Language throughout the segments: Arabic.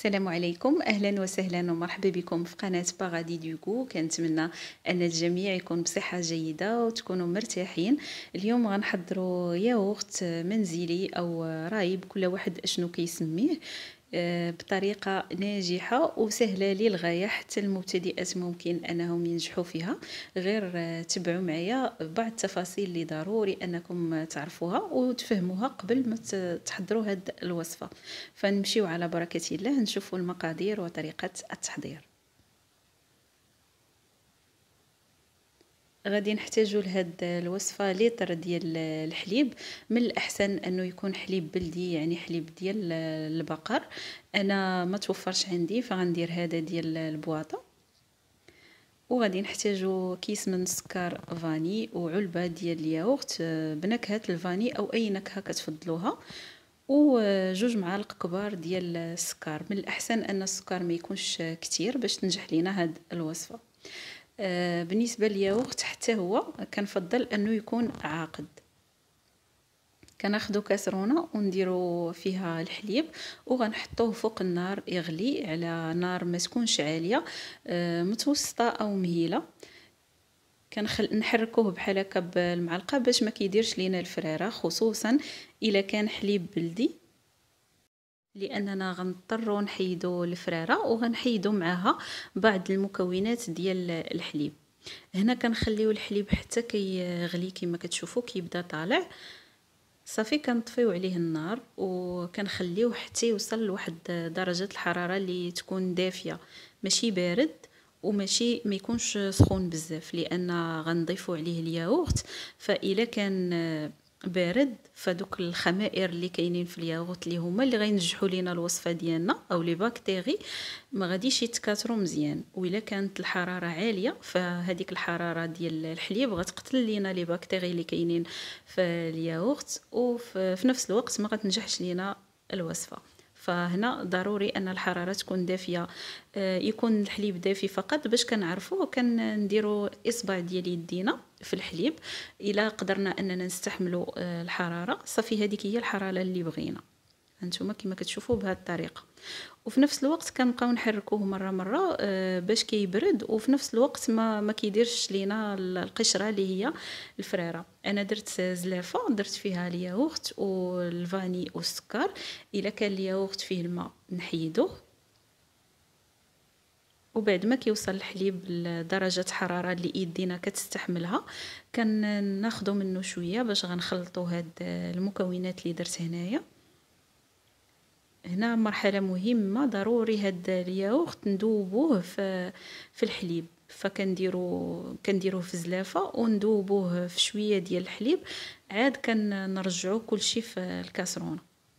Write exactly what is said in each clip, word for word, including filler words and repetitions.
السلام عليكم، أهلا وسهلا ومرحبا بكم في قناة باغادي دوغو. كنتمنى أن الجميع يكون بصحة جيدة وتكونوا مرتاحين. اليوم غنحضروا ياغورت منزلي أو رايب، كل واحد أشنو كيسميه، آه، بطريقة ناجحة وسهلة للغاية، حتى المبتدئات ممكن أنهم ينجحوا فيها. غير آه، تبعوا معايا بعض التفاصيل اللي ضروري أنكم تعرفوها وتفهموها قبل ما ت- تحضروا هاد الوصفة. فنمشيو على بركة الله نشوفوا المقادير وطريقة التحضير. غادي نحتاجو لهاد الوصفة لتر ديال الحليب. من الأحسن أنه يكون حليب بلدي، يعني حليب ديال البقر. أنا ما توفرش عندي فغندير هذا ديال البواطة. وغادي نحتاجو كيس من السكر فاني وعلبة ديال الياغورت بنكهة الفاني أو أي نكهة كتفضلوها، وجوج معالق كبار ديال السكر. من الأحسن أن السكر ما يكونش كتير باش تنجح لينا هاد الوصفة. آه، بالنسبة للياغورت حتى هو كنفضل أنه يكون عاقد. كناخدو كاسرونه ونديرو فيها الحليب وغنحطوه فوق النار يغلي على نار ما تكونش عاليه، آه، متوسطه او مهيله. كنخل نحركوه بحال هكا بالمعلقه باش ما كيديرش لينا الفراره، خصوصا الا كان حليب بلدي، لاننا غنضطروا نحيدوا الفراره وغنحيدوا معها بعض المكونات ديال الحليب. هنا كنخليو الحليب حتى كيغلي كما كتشوفوا كيبدا طالع. صافي كنطفيو عليه النار وكنخليوه حتى يوصل لواحد درجه الحراره اللي تكون دافيه، ماشي بارد وماشي ما يكونش سخون بزاف، لان غنضيفوا عليه الياغورت. فاذا كان بارد فدوك الخمائر اللي كاينين في الياغورت اللي هما اللي غينجحوا لينا الوصفه ديالنا او لي باكتيري ما غاديش يتكاثروا مزيان. والا كانت الحراره عاليه فهذيك الحراره ديال الحليب غتقتل لينا لي باكتيري اللي كاينين في الياغورت، وفي نفس الوقت ما غتنجحش لينا الوصفه. فهنا ضروري ان الحراره تكون دافيه، آه، يكون الحليب دافي فقط باش كنعرفوا كنديروا اصبع ديال يدينا في الحليب. الا قدرنا اننا نستحملوا آه، الحراره صافي، هذيك هي الحراره اللي بغينا. هانتوما كما كتشوفوا بهذه الطريقه. وفي نفس الوقت كنبقاو نحركوه مره مره آه، باش كيبرد، وفي نفس الوقت ما ما كيديرش لينا القشره اللي هي الفريره. انا درت زلافه درت فيها الياغورت والفاني والسكر. الا كان الياغورت فيه الماء نحيدوه، وبعد ما كيوصل الحليب لدرجه حراره اللي يدينا كتستحملها كناخذوا منه شويه باش غنخلطوا هاد المكونات اللي درت هنايا. هنا مرحله مهمه، ضروري هاد الياغورت ندوبوه في في الحليب. فكنديرو كنديروه في زلافه وندوبوه في شويه ديال الحليب، عاد كنرجعوا كلشي في الكاسرونه.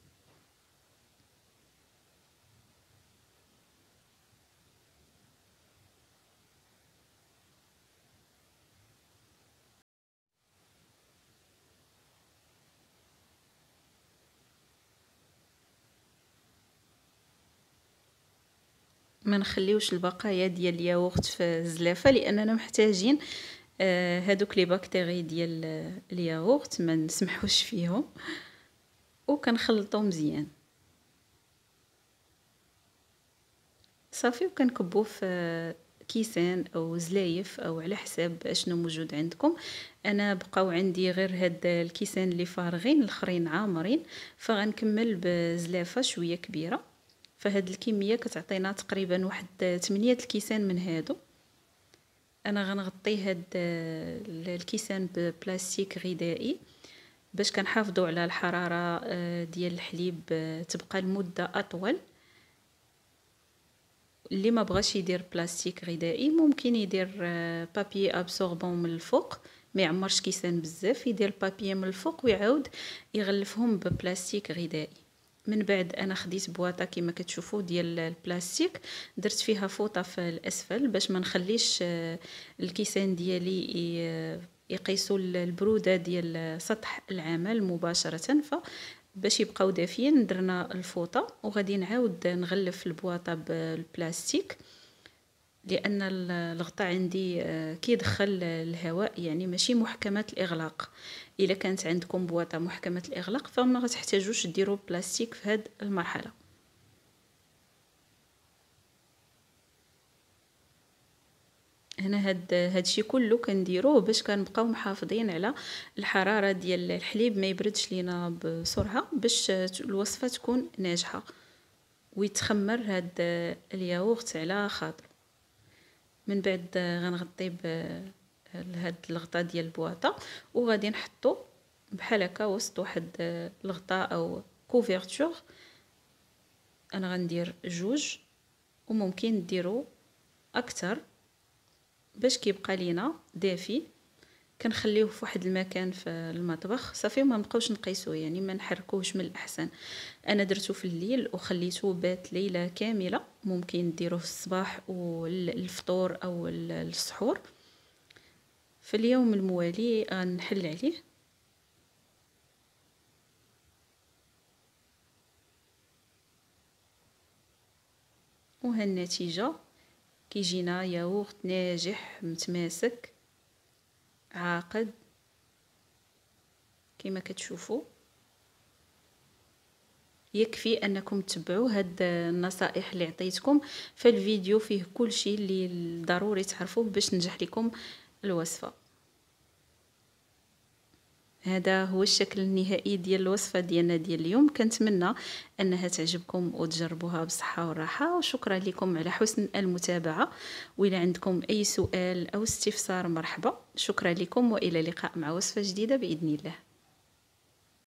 ما نخليوش البقايا ديال الياغورت في الزلافه لاننا محتاجين آه هادوك لي باكتيري ديال الياغورت ما نسمحوش فيهم. وكنخلطو مزيان صافي، وكنكبوه في كيسان او زلايف او على حساب اشنو موجود عندكم. انا بقاو عندي غير هاد الكيسان اللي فارغين، الاخرين عامرين، فغنكمل بزلافه شويه كبيره. فهاد الكميه كتعطينا تقريبا واحد ثمانية الكيسان من هادو. انا غنغطي هاد الكيسان ببلاستيك غذائي باش كنحافظوا على الحراره ديال الحليب تبقى لمده اطول. اللي ما بغاش يدير بلاستيك غذائي ممكن يدير بابي ابسوربون من الفوق، ما يعمرش كيسان بزاف، يدير بابي من الفوق ويعاود يغلفهم ببلاستيك غذائي. من بعد انا خديت بواطه كما كتشوفوا ديال البلاستيك، درت فيها فوطه في الاسفل باش ما نخليش الكيسان ديالي يقيسوا البروده ديال سطح العمل مباشره. ف باش يبقاو دافيين درنا الفوطه، وغادي نعاود نغلف البواطه بالبلاستيك لان الغطاء عندي كيدخل الهواء، يعني ماشي محكمه الاغلاق. الا كانت عندكم بواطه محكمه الاغلاق فما غتحتاجوش ديروا بلاستيك في هذه المرحله. هنا هاد هادشي كله كنديروه باش كنبقاو محافظين على الحراره ديال الحليب، ما يبردش لينا بسرعه، باش الوصفه تكون ناجحه ويتخمر هاد الياغورت على خاطر. من بعد غنغطيه بهاد الغطاء ديال البواطه، وغادي نحطو بحال هكا وسط واحد الغطاء او كوفرتور. انا غندير جوج، وممكن ديروا اكثر باش كيبقى لينا دافي. كنخليوه في واحد المكان في المطبخ صافي، وما نبقاوش نقيسوه، يعني ما نحركوهش من الاحسن. انا درته في الليل وخليته بات ليله كامله، ممكن ديروه في الصباح والفطور او السحور. في اليوم الموالي غنحل عليه، وها النتيجه. كيجينا ياغورت ناجح متماسك عاقد كما كتشوفوا. يكفي انكم تتبعوا هاد النصائح اللي عطيتكم في الفيديو، فيه كل شيء اللي ضروري تعرفوه باش تنجح لكم الوصفه. هذا هو الشكل النهائي ديال الوصفه ديالنا ديال اليوم. كنتمنى انها تعجبكم وتجربوها بصحه وراحه، وشكرا لكم على حسن المتابعه. والى عندكم اي سؤال او استفسار مرحبا. شكرا لكم، والى اللقاء مع وصفه جديده باذن الله.